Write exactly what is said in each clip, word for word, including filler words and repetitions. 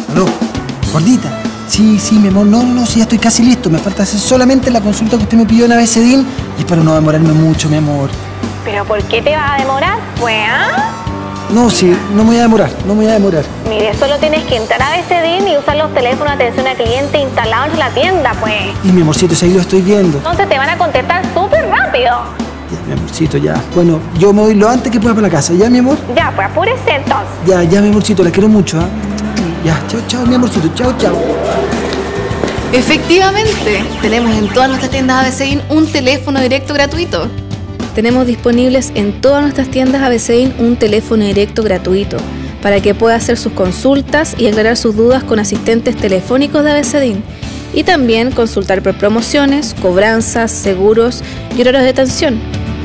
Aló, gordita. Sí, sí, mi amor. No, no, no, sí, ya estoy casi listo. Me falta hacer solamente la consulta que usted me pidió en Abecedín y espero no demorarme mucho, mi amor. ¿Pero por qué te vas a demorar, pues, ah? No, sí, no me voy a demorar, no me voy a demorar. Mire, solo tienes que entrar a Abecedín y usar los teléfonos de atención al cliente instalados en la tienda, pues. Y mi amorcito, ahí lo estoy viendo. Entonces te van a contestar súper rápido. Ya, mi amorcito, ya. Bueno, yo me voy lo antes que pueda para la casa, ¿ya, mi amor? Ya, pues apúrese entonces. Ya, ya, mi amorcito, la quiero mucho, ¿ah? Ya, chao, chao, mi amorcito, chao, chao. Efectivamente, tenemos en todas nuestras tiendas Abecedín un teléfono directo gratuito. Tenemos disponibles en todas nuestras tiendas Abecedín un teléfono directo gratuito para que pueda hacer sus consultas y aclarar sus dudas con asistentes telefónicos de Abecedín y también consultar por promociones, cobranzas, seguros y horarios de atención.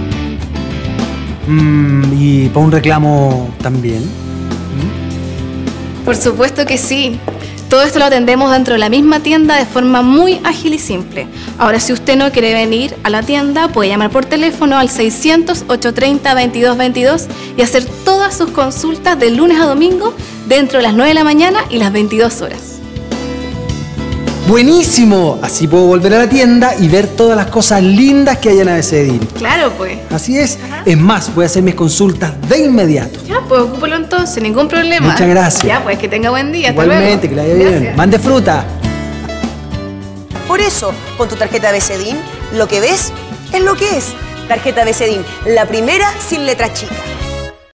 Mm, y para un reclamo también. Por supuesto que sí. Todo esto lo atendemos dentro de la misma tienda de forma muy ágil y simple. Ahora, si usted no quiere venir a la tienda, puede llamar por teléfono al seiscientos, ochocientos treinta, veintidós veintidós y hacer todas sus consultas de lunes a domingo dentro de las nueve de la mañana y las veintidós horas. ¡Buenísimo! Así puedo volver a la tienda y ver todas las cosas lindas que hay en Abecedín. Claro, pues. Así es. Ajá. Es más, voy a hacer mis consultas de inmediato. Ya, pues ocúpalo entonces, ningún problema. Muchas gracias. Ya, pues que tenga buen día. Igualmente, que le vaya bien. Mande fruta. Por eso, con tu tarjeta Abecedín, lo que ves es lo que es. Tarjeta Abecedín, la primera sin letra chica.